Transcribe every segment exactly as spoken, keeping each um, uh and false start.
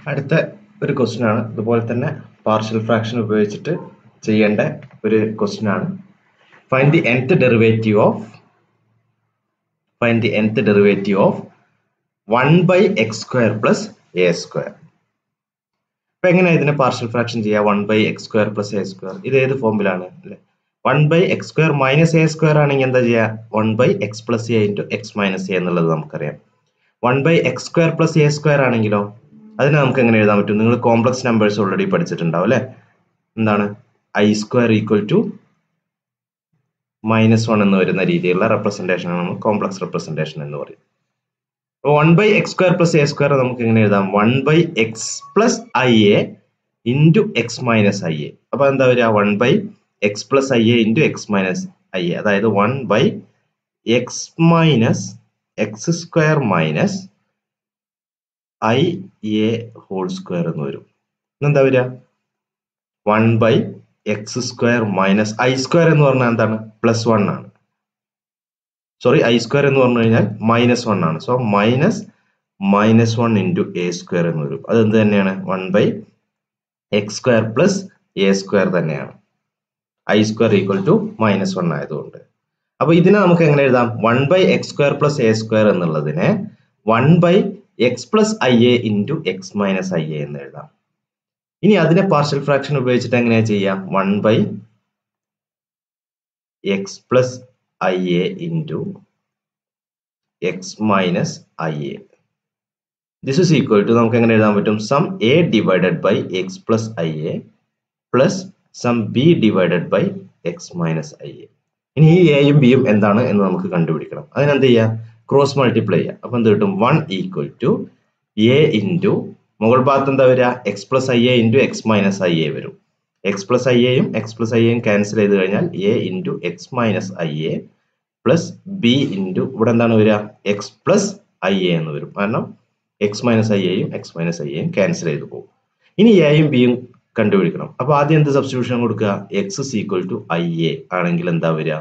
അടുത്ത ഒരു ക്വസ്റ്റ്യൻ ആണ്. ഇതുപോലെ തന്നെ പാർഷ്യൽ ഫ്രാക്ഷൻ ഉപയോഗിച്ചിട്ട് ചെയ്യേണ്ട ഒരു ക്വസ്റ്റ്യൻ ആണ്. Find the nth derivative of find the nth derivative of one by x square plus a square. അപ്പൊ എങ്ങനെയാണ് ഇതിനെ പാർഷ്യൽ ഫ്രാക്ഷൻ ചെയ്യുക? One by x square plus a square ഇത് ഏത് ഫോമിലാണ് അല്ലെ? One by x square minus a square ആണെങ്കിൽ എന്താ ചെയ്യുക? One by x plus a into x minus a എന്നുള്ളത് നമുക്കറിയാം. One by x square plus a square ആണെങ്കിലോ അതിനെ നമുക്ക് എങ്ങനെ എഴുതാൻ പറ്റും? നിങ്ങൾ കോംപ്ലക്സ് നമ്പേഴ്സ് ഓൾറെഡി പഠിച്ചിട്ടുണ്ടാവും അല്ലെ? എന്താണ് i square equal to minus one എന്ന് വരുന്ന രീതിയിലുള്ള റെപ്രസെന്റേഷൻ ആണ് നമ്മൾ കോംപ്ലക്സ് റെപ്രസെന്റേഷൻ എന്ന് പറയും. One by x square plus a square നമുക്ക് എങ്ങനെ എഴുതാം? One by x plus i a into x minus i a. അപ്പൊ എന്താ വരിക? One by x plus i a into x minus i a, അതായത് one by x minus x square minus i a whole square എന്ന് വരും. എന്താ വരിക? One by x square minus i square എന്ന് പറഞ്ഞാൽ എന്താണ്? പ്ലസ് വൺ ആണ്. Sorry, I square എന്ന് പറഞ്ഞു കഴിഞ്ഞാൽ മൈനസ് വൺ ആണ്. So minus minus one into a square എന്ന് വരും. അത് എന്ത് തന്നെയാണ്? One by x square plus a square തന്നെയാണ്. I square equal to minus one ആയതുകൊണ്ട്. അപ്പൊ ഇതിനെ നമുക്ക് എങ്ങനെ എഴുതാം? One by x square plus a square എന്നുള്ളതിനെ one by x plus i a into x minus i a എന്ന് എഴുതാം. ഇനി അതിനെ പാർഷ്യൽ ഫ്രാക്ഷൻ ഉപയോഗിച്ചിട്ട് എങ്ങനെയാ ചെയ്യാം? One by x plus i a into x minus i a. This is equal to നമുക്ക് എങ്ങനെ എഴുതാൻ പറ്റും? Some a divided by x plus i a plus some b divided by x minus i a. ഇനി ഈ എയും ബിയും എന്താണ് എന്ന് നമുക്ക് കണ്ടുപിടിക്കണം. അതിനെന്ത് ചെയ്യുക? ക്രോസ് മൾട്ടിപ്ലൈ ചെയ്യുക. അപ്പൊ എന്ത് കിട്ടും? One equal to a into മുകൾ ഭാഗത്ത് എന്താ വരിക? X plus i a into x minus i a വരും. എക്സ് പ്ലസ് ഐ എയും എക്സ് പ്ലസ് ഐ എയും ക്യാൻസൽ ചെയ്ത് കഴിഞ്ഞാൽ a into x minus i a plus b into ഇവിടെ എന്താണ് വരിക? എക്സ് പ്ലസ് ഐ എ എന്ന് വരും. കാരണം എക്സ് മൈനസ് ഐ എയും എക്സ് മൈനസ് ഐ എയും ക്യാൻസൽ ചെയ്ത് പോകും. ഇനി എയും ബിയും കണ്ടുപിടിക്കണം. അപ്പൊ ആദ്യം എന്ത് സബ്സ്റ്റിറ്റ്യൂഷൻ കൊടുക്കുക? X is equal to i a ആണെങ്കിൽ എന്താ വരിക?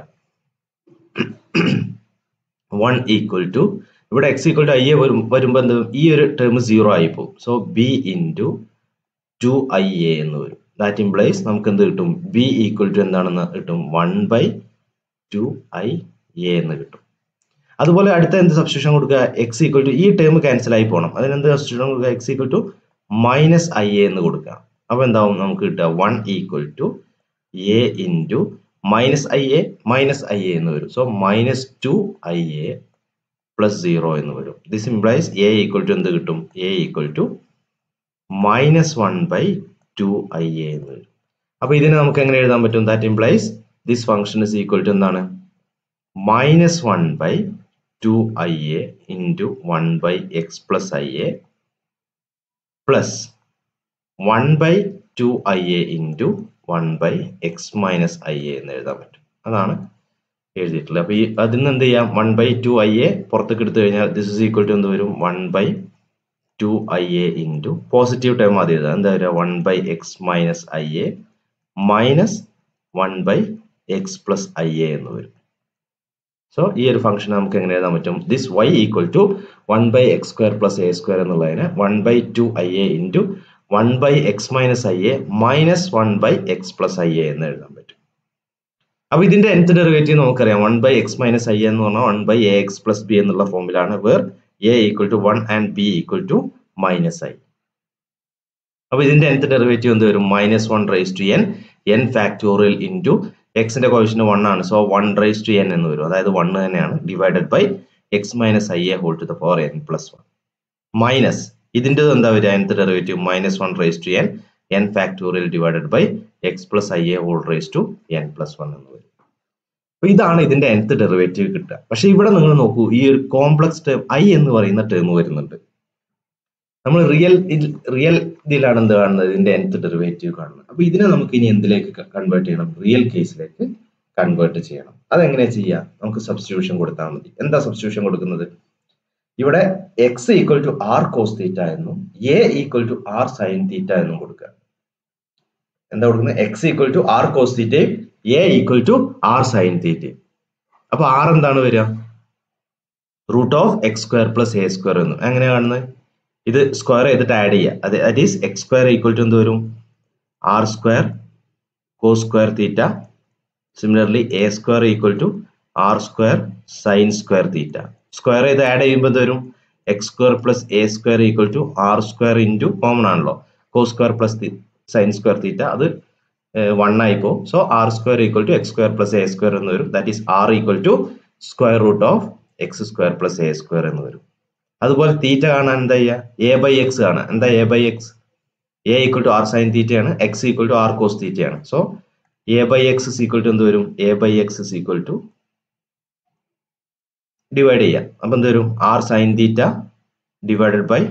വൺ ഈക്വൽ ടു ഇവിടെ x equal to i a വരും വരുമ്പോൾ എന്ത്? ഈ ഒരു ടേം സീറോ ആയി പോകും. So b into two i a എന്ന് വരും. ദാറ്റ് ഇംപ്ലൈസ് നമുക്ക് എന്ത് കിട്ടും? ബി ഈക്വൽ ടു എന്താണെന്ന് കിട്ടും? One by two i a എന്ന് കിട്ടും. അതുപോലെ അടുത്ത എന്ത് സബ്സ്റ്റിറ്റ്യൂഷൻ കൊടുക്കുക? എക്സ് ഈക്വൽ ടു ഈ ടേം ക്യാൻസൽ ആയി പോകണം. അതിനെന്ത് സബ്സ്റ്റിറ്റ്യൂഷൻ കൊടുക്കുക? X equal to minus i a എന്ന് കൊടുക്കുക. അപ്പൊ എന്താവും നമുക്ക് കിട്ടുക? One equal to a into minus i a minus i a എന്ന് വരും. So minus two i a plus zero എന്ന് വരും. This implies a equal to എന്ത് കിട്ടും? A equal to minus one by two i a എന്ന് വരും. അപ്പൊ ഇതിനെ നമുക്ക് എങ്ങനെ എഴുതാൻ പറ്റും? That implies this function is equal to എന്താണ്? Minus one by two i a into one by x plus i a plus one by two i a into one by x minus i a എന്ന് എഴുതാൻ പറ്റും. അതാണ് എഴുതിയിട്ടുള്ളത്. അപ്പൊ ഈ അതിൽ നിന്ന് എന്ത് ചെയ്യാം? One by two i a പുറത്തേക്ക് എടുത്തു കഴിഞ്ഞാൽ ദിസ് ഇസ് ഈക്വൽ ടു എന്ത് വരും? One by two i a into positive time ആദ്യം എഴുതാം. എന്താ വരിക? One by x minus i a minus one by x plus i a എന്ന് വരും. സോ ഈ ഒരു ഫംഗ്ഷൻ നമുക്ക് എങ്ങനെ എഴുതാൻ പറ്റും? This y equal to one by x square plus a square എന്നുള്ളതിനെ one by two i a into one by x minus i a minus one by x plus i a എന്ന് എഴുതാൻ പറ്റും. അപ്പൊ ഇതിന്റെ nth ഡെറിവേറ്റീവ് നമുക്കറിയാം. One by x minus i എന്ന് പറഞ്ഞാൽ one by a x plus b എന്നുള്ള ഫോമിലാണ്, where a equal to one and b equal to minus i. അപ്പൊ ഇതിന്റെ nth ഡെറിവേറ്റീവ് എന്ത് വരും? Minus one raise to n n factorial into എക്സിന്റെ coefficient one ആണ്. So one raise to n എന്ന് വരും. അതായത് വൺ തന്നെയാണ്. Divided by x minus i a whole to the power n plus one minus ഇതിന്റെ എന്താ വരിക? nth derivative minus one raise to n n factorial divided by x plus i a whole raise to n plus one എന്ന് വരും. അപ്പൊ ഇതാണ് ഇതിന്റെ nth derivative കിട്ടുക. പക്ഷെ ഇവിടെ നിങ്ങൾ നോക്കൂ, ഈ ഒരു കോംപ്ലക്സ് ടേം ഐ എന്ന് പറയുന്ന ടേം വരുന്നുണ്ട്. നമ്മൾ റിയൽ റിയൽ ഇതിലാണ് എന്ത് കാണുന്നത്? ഇതിന്റെ nth ഡെറിവേറ്റീവ് കാണുന്നത്. അപ്പൊ ഇതിനെ നമുക്ക് ഇനി എന്തിലേക്ക് കൺവേർട്ട് ചെയ്യണം? റിയൽ കേസിലേക്ക് കൺവേർട്ട് ചെയ്യണം. അതെങ്ങനെ ചെയ്യാം? നമുക്ക് സബ്സ്റ്റിറ്റ്യൂഷൻ കൊടുത്താൽ മതി. എന്താ സബ്സ്റ്റിറ്റ്യൂഷൻ കൊടുക്കുന്നത്? ഇവിടെ x equal to r cos theta എന്നും a equal to r sine theta എന്നും കൊടുക്കുക. എന്താ കൊടുക്കുന്നത്? X equal to r cos തീറ്റയും a equal to r sine തീറ്റയും. അപ്പൊ ആർ എന്താണ് വരിക? Root of x square plus a square എന്നും. എങ്ങനെയാ കാണുന്നത്? ഇത് സ്ക്വയർ ചെയ്തിട്ട് ആഡ് ചെയ്യുക. അത് that is x square equal to എന്ത് വരും? R square cos square theta. Similarly a square equal to r square sine square theta. Square ചെയ്ത് ആഡ് ചെയ്യുമ്പോൾ എന്ത് വരും? X square plus a square equal to r square into common ആണല്ലോ, cos square plus sine square theta. അത് one ആയിപ്പോ. So r square equal to x square plus a square എന്ന് വരും. That is r equal to square root of x square plus a square എന്ന് വരും. അതുപോലെ തീറ്റ കാണാൻ എന്താ ചെയ്യുക? എ ബൈ എക്സ് കാണാം. എന്താ a by x? A equal to r sine തീറ്റയാണ്, x equal to r cos തീറ്റയാണ്. So a by x equal to എന്ത് വരും? A by x equal to divide ചെയ്യാം. അപ്പൊ എന്ത് വരും? R sine theta divided by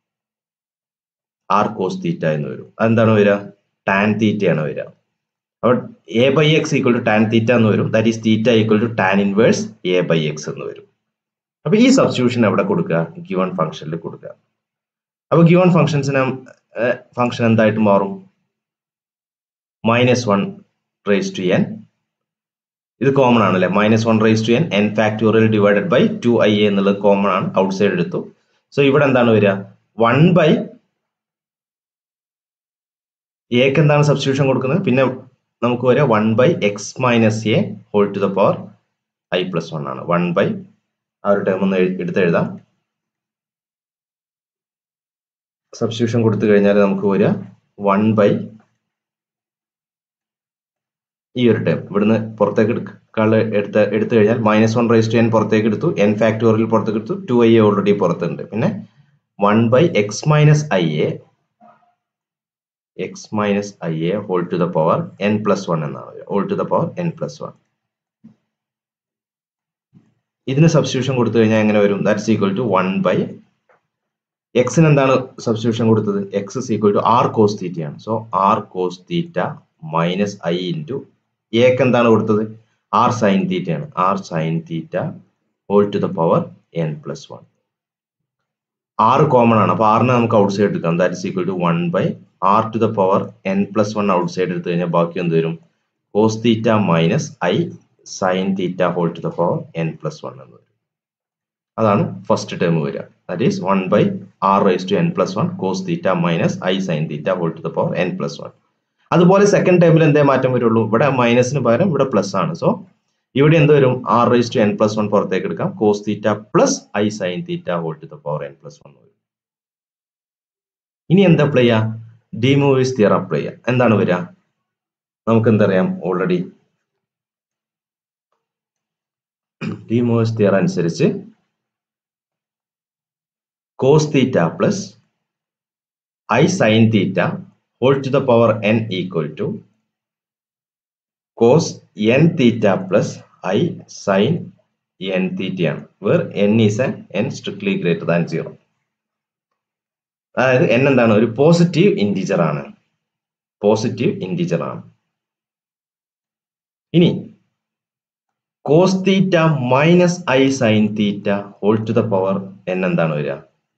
r cos theta എന്ന് വരും. അതെന്താണ് വരിക? ടാൻ തീറ്റയാണ് വരിക. അപ്പോൾ a by x equal to tan theta എന്ന് വരും. That is theta equal to tan inverse A by x എന്ന് വരും. അപ്പൊ ഈ സബ്സ്റ്റിറ്റ്യൂഷൻ എവിടെ കൊടുക്കുക? ഗിവൺ ഫംഗ്ഷനിൽ കൊടുക്കുക. അപ്പൊ ഗിവൺ ഫംഗ്ഷൻസിന് ഫംഗ്ഷൻ എന്തായിട്ട് മാറും? Minus one raise to n. ഇത് കോമൺ ആണല്ലേ, minus one raise to n n factorial divided by two i a എന്നുള്ളത് കോമൺ ആണ്, ഔട്ട് സൈഡ് എടുത്തു. സോ ഇവിടെ എന്താണ് വരിക? വൺ ബൈ എക്ക് എന്താണ് സബ്സ്റ്റിറ്റ്യൂഷൻ കൊടുക്കുന്നത്? പിന്നെ നമുക്ക് വരിക one by x minus a whole to the power i plus one ആണ്. വൺ ബൈ ആ ഒരു ടേം ഒന്ന് എടുത്ത് എഴുതാം. സബ്സ്റ്റിറ്റ്യൂഷൻ കൊടുത്തു കഴിഞ്ഞാൽ നമുക്ക് വരിക വൺ ബൈ ഈ ഒരു ടേം ഇവിടുന്ന് പുറത്തേക്ക് എടുക്കാനുള്ള എടുത്ത് എടുത്തു കഴിഞ്ഞാൽ minus one raise to n പുറത്തേക്ക് എടുത്തു, എൻ ഫാക്ടോറിയൽ പുറത്തേക്ക് എടുത്തു, ടു ഐ എ ഓൾറെഡി പുറത്തുണ്ട്. പിന്നെ one by x minus i a x minus i a whole to the power n plus one എന്നാണ്, whole to the power n plus one. ഇതിന് substitution കൊടുത്തു കഴിഞ്ഞാൽ എങ്ങനെ വരും? That's equal to one by എക്സിന് എന്താണ് സബ്സ്റ്റിറ്റ്യൂഷൻ കൊടുത്തത്? X is equal to r cos തീറ്റയാണ്. So r cos theta minus i into എക്ക് എന്താണ് കൊടുത്തത്? ആർ സൈൻ തീറ്റയാണ്. R sine theta whole to the power n plus one. R common ആണ്, അപ്പൊ ആറിനെ നമുക്ക് ഔട്ട് സൈഡ് എടുക്കാം. That is equal to one by r to the power n plus one outside എടുത്തു കഴിഞ്ഞാൽ ബാക്കി എന്ത് വരും? Cos theta minus i sine theta whole to the power n plus one എന്ന് വരും. അതാണ് ഫസ്റ്റ് ടേം വരിക. That is one by r raise to n plus one cos theta minus i sine theta whole to the power n plus one. അതുപോലെ second ടേമിൽ എന്തേ മാറ്റം വരുള്ളൂ? ഇവിടെ മൈനസിന് പകരം ഇവിടെ പ്ലസ് ആണ്. സോ ഇവിടെ എന്ത് വരും? R raise to n plus one പുറത്തേക്ക് എടുക്കാം, cos theta plus i sine theta whole to the power n plus one വരും. ഇനി എന്താ അപ്ലൈ ചെയ്യുക? ഡി മൂവീസ് തിയറം അപ്ലൈ ചെയ്യുക. എന്താണ് വരിക? നമുക്ക് എന്തറിയാം? ഓൾറെഡി ഡി മൂവീസ് തിയറം അനുസരിച്ച് cos theta plus i sine theta whole to the power n equal to cos n theta plus i sine n തീറ്റയാണ്, where n is n n strictly greater than zero. അതായത് n എന്താണ്? ഒരു positive integer ആണ്, positive integer ആണ്. ഇനി cos theta minus i sine theta whole to the power n എന്താണ് വരിക?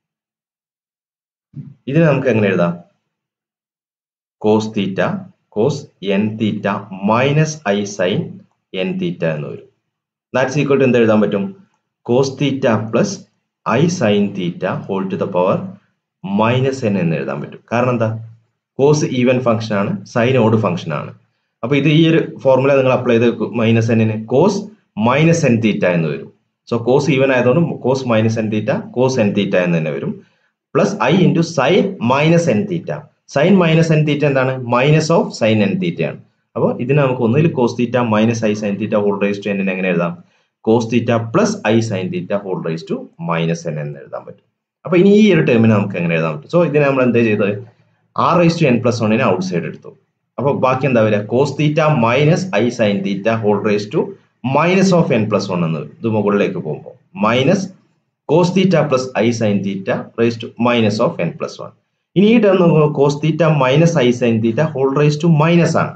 ഇതിനെ നമുക്ക് എങ്ങനെ എഴുതാം? Cos theta cos n theta minus i sine n theta എന്ന് വരും. ദാറ്റ്സ് ഈക്വൽ ടു എന്ത് എഴുതാൻ പറ്റും? Cos theta plus i sine theta whole to the power minus n എന്ന് എഴുതാൻ പറ്റും. കാരണം എന്താ? കോസ് ഈവൻ ഫംഗ്ഷൻ ആണ്, സൈൻ ഓഡ് ഫംഗ്ഷൻ ആണ്. അപ്പൊ ഇത് ഈ ഒരു ഫോർമുല നിങ്ങൾ അപ്ലൈ ചെയ്ത് മൈനസ് എന്നിന് കോസ് മൈനസ് എൻ തീറ്റ എന്ന് വരും. സോ കോസ് ഈവൻ ആയതുകൊണ്ട് cos minus n theta cos n theta എന്ന് തന്നെ വരും. Plus i into sine minus n theta. Sine minus n theta എന്താണ്? മൈനസ് ഓഫ് സൈൻ എൻ തീറ്റയാണ്. അപ്പോൾ ഇതിന് നമുക്ക് ഒന്നിൽ cos theta minus i sine theta whole raise to n എങ്ങനെ എഴുതാം? Cos theta plus i sine theta whole raise to minus n എന്ന് എഴുതാൻ പറ്റും. അപ്പൊ ഇനി ഈ ഒരു ടേമിനെ നമുക്ക് എങ്ങനെ എഴുതാൻ പറ്റും? സോ ഇതിനെ നമ്മൾ എന്താ ചെയ്തത്? R raise to n plus വണ്ണിനെ ഔട്ട് സൈഡ് എടുത്തു. അപ്പൊ ബാക്കി എന്താ വരിക? Cos theta minus i sine theta whole raise to minus of n plus one എന്ന് ഇത് മുകളിലേക്ക് പോകുമ്പോൾ minus cos theta plus i sine theta raise to minus of n plus one. ഇനി ഈ ടേം നോക്കുമ്പോൾ cos theta minus i sine theta whole raise to minus ആണ്.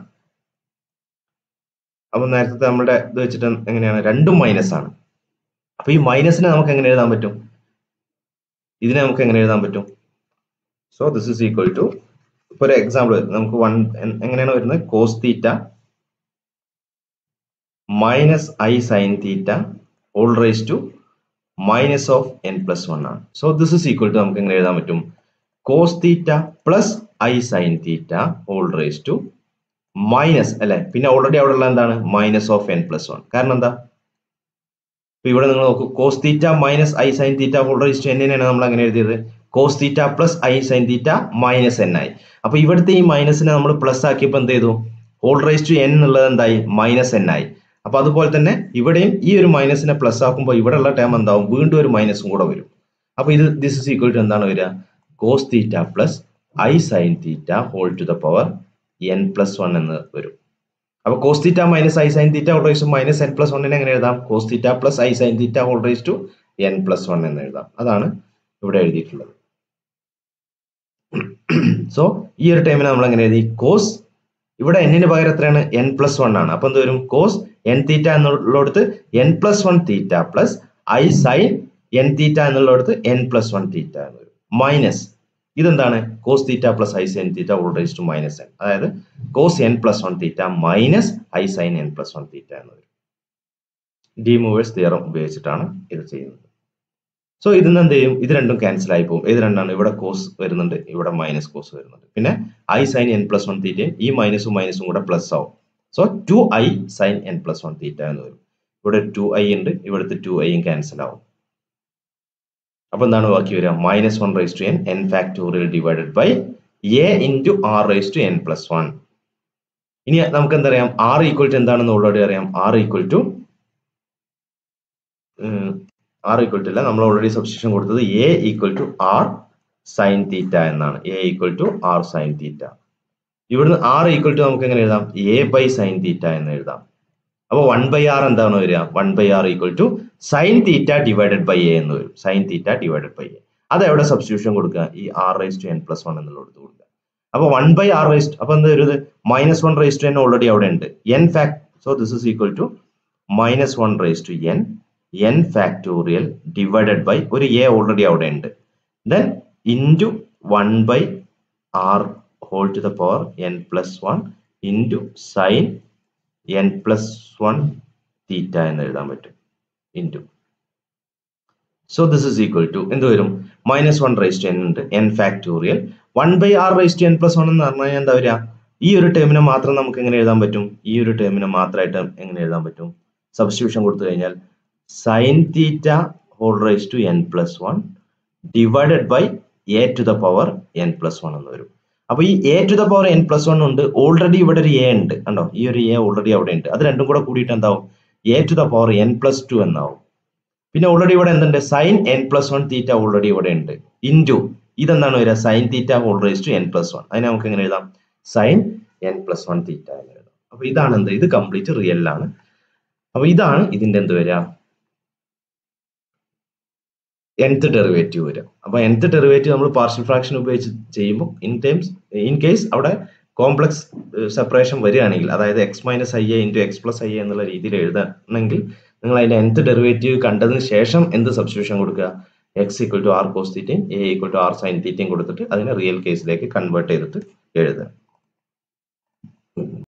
അപ്പൊ നേരത്തെ നമ്മുടെ ഇത് വെച്ചിട്ട് എങ്ങനെയാണ്? രണ്ടും മൈനസ് ആണ്. അപ്പൊ ഈ മൈനസിനെ നമുക്ക് എങ്ങനെ എഴുതാൻ പറ്റും? ഇതിനെ നമുക്ക് എങ്ങനെ എഴുതാൻ പറ്റും? So this is equal to, ഇപ്പൊ ഒരു എക്സാമ്പിൾ നമുക്ക് വൺ എങ്ങനെയാണ് വരുന്നത്? Cos theta minus i sine theta whole raise to minus of n plus one ആണ്. So this is equal to നമുക്ക് എങ്ങനെ എഴുതാൻ പറ്റും? Cos theta plus i sine theta whole raise to minus അല്ലെ, പിന്നെ ഓൾറെഡി അവിടെ ഉള്ള എന്താണ് minus of n plus one. കാരണം എന്താ, ഇപ്പൊ ഇവിടെ നിങ്ങൾ നോക്കൂ, cos theta minus i sine theta whole raise to എന്നിനാണ് നമ്മൾ അങ്ങനെ എഴുതിയത്. Cos theta plus i sine theta minus n ആയി. അപ്പൊ ഇവിടുത്തെ ഈ മൈനസിനെ നമ്മൾ പ്ലസ് ആക്കിയപ്പോൾ എന്ത് ചെയ്തു? ഹോൾ റേസ് ടു എൻ എന്നുള്ളത് എന്തായി? മൈനസ് എൻ ആയി. അപ്പൊ അതുപോലെ തന്നെ ഇവിടെയും ഈ ഒരു മൈനസിനെ പ്ലസ് ആക്കുമ്പോൾ ഇവിടെ ഉള്ള ടേം എന്താവും? വീണ്ടും ഒരു മൈനസും കൂടെ വരും. അപ്പൊ ഇത് ദിസ് ഇസ് ഈക്വൽ ടു എന്താണ് വരിക? Cos theta plus i sine theta whole to the power n plus one എന്ന് വരും. അപ്പൊ cos theta minus i sine theta whole raise to minus n plus വണ്ണിനെ എങ്ങനെ എഴുതാം? Cos theta plus i sine theta whole raise to n plus one എന്ന് എഴുതാം. അതാണ് ഇവിടെ എഴുതിയിട്ടുള്ളത്. സോ ഈ ഒരു ടൈമിന് നമ്മൾ എങ്ങനെ എഴുതി? കോസ് ഇവിടെ എന്നിന് പകരം എത്രയാണ്? എൻ പ്ലസ് വൺ ആണ്. അപ്പൊ എന്ത് വരും? കോസ് എൻ തീറ്റ എന്നുള്ളടത്ത് n plus one theta plus i sine n theta എന്നുള്ളടത്ത് എൻ പ്ലസ് വൺ തീറ്റ എന്ന് വരും. മൈനസ് ഇതെന്താണ്? Cos theta plus i sine theta whole raise to minus n, അതായത് cos n plus one theta minus i sine n plus one theta എന്ന് വരും. D movers theorem ഉപയോഗിച്ചിട്ടാണ് ഇത് ചെയ്യുന്നത്. So ഇതിന്ന് എന്ത് ചെയ്യും? ഇത് രണ്ടും ക്യാൻസൽ ആയി പോകും. ഇത് രണ്ടാണ്? ഇവിടെ കോസ് വരുന്നുണ്ട്, ഇവിടെ മൈനസ് കോസ് വരുന്നുണ്ട്. പിന്നെ i sine n plus one തീറ്റയും ഈ മൈനസും മൈനസും കൂടെ പ്ലസ് ആവും. So two i sine n plus one theta എന്ന് വരും. ഇവിടെ ടു ഐ ഉണ്ട്, ഇവിടുത്തെ ടു ഐയും ക്യാൻസൽ ആവും. അപ്പൊ എന്താണ് ബാക്കി വരിക? Minus one raise to n n factorial divided by a into r raise to n plus one. ഇനി നമുക്ക് എന്തറിയാം? ആർ ഈക്വൽ ടു എന്താണെന്ന് ഓൾറെഡി അറിയാം. R equal to r equal to അല്ല, നമ്മൾ ഓൾറെഡി സബ്സ്റ്റിറ്റ്യൂഷൻ കൊടുത്തത് a equal to r sine theta എന്നാണ്. A equal to r sine theta. ഇവിടുന്ന് ആർ ഈക്വൽ ടു നമുക്ക് എങ്ങനെ എഴുതാം? എ ബൈ സൈൻ തീറ്റ എന്ന് എഴുതാം. അപ്പൊ വൺ ബൈ ആർ എന്താണ് വരിക? One by r equal to sine theta divided by a എന്ന് വരും. Sine theta divided by a. അത് എവിടെ സബ്സ്റ്റിറ്റ്യൂഷൻ കൊടുക്കുക? ഈ r raise to n plus one എന്നുള്ളത് കൊടുക്കുക. അപ്പൊ വൺ ബൈ ആർ റേസ് അപ്പൊ എന്താ വരുന്നത്? Minus one raise to n already അവിടെ ഉണ്ട്. N fact so this is equal to minus one raise to n n factorial divided by ഒരു a already അവിടെ ഉണ്ട്. Then into one by r whole to the power n plus one into sine n plus one theta എന്ന് എഴുതാൻ പറ്റും. Into so this is equal to എന്ത് വരും? Minus one raise to n ഉണ്ട്, n factorial one by r raise to n plus one എന്ന് പറഞ്ഞു കഴിഞ്ഞാൽ എന്താ വരിക? ഈ ഒരു ടേമിനെ മാത്രം നമുക്ക് എങ്ങനെ എഴുതാൻ പറ്റും? ഈ ഒരു ടേമിനെ മാത്രമായിട്ട് എങ്ങനെ എഴുതാൻ പറ്റും? സബ്സ്റ്റിറ്റ്യൂഷൻ കൊടുത്തു കഴിഞ്ഞാൽ sine theta whole raise to n plus one divided by a to the power n plus one എന്ന് വരും. അപ്പൊ ഈ a to the power n plus one ഉണ്ട്, ഓൾറെഡി ഇവിടെ ഒരു എ ഉണ്ട് കണ്ടോ? ഈ ഒരു എ ഓൾറെഡി അവിടെ ഉണ്ട്. അത് രണ്ടും കൂടെ കൂടിയിട്ട് എന്താവും? A to the power n plus two എന്നാവും. പിന്നെ ഓൾറെഡി ഇവിടെ എന്തുണ്ട്? Sine n plus one theta already ഇവിടെ ഉണ്ട്. ഇൻറ്റു ഇതെന്താണ് വരിക? Sine theta whole raise to n plus one. അതിനെ നമുക്ക് എങ്ങനെ എഴുതാം? Sine n plus one theta എന്ന് എഴുതാം. അപ്പൊ ഇതാണ് എന്ത്? ഇത് കംപ്ലീറ്റ് റിയൽ ആണ്. അപ്പൊ ഇതാണ് ഇതിന്റെ എന്ത് വരിക? nth ഡെറിവേറ്റീവ് വരിക. അപ്പൊ nth ഡെറിവേറ്റീവ് നമ്മൾ പാർഷ്യൽ ഫ്രാക്ഷൻ ഉപയോഗിച്ച് ചെയ്യുമ്പോൾ ഇൻ ടൈംസ് ഇൻ കേസ് അവിടെ കോംപ്ലക്സ് സെപ്പറേഷൻ വരികയാണെങ്കിൽ, അതായത് x minus i a into x plus i a എന്നുള്ള രീതിയിൽ എഴുതണമെങ്കിൽ നിങ്ങൾ അതിന്റെ nth ഡെറിവേറ്റീവ് കണ്ടതിന് ശേഷം എന്ത് സബ്സ്റ്റിറ്റ്യൂഷൻ കൊടുക്കുക? X equal to r cos തീറ്റയും a equal to r sine തീറ്റയും കൊടുത്തിട്ട് അതിനെ റിയൽ കേസിലേക്ക് കൺവേർട്ട് ചെയ്തിട്ട് എഴുതുക.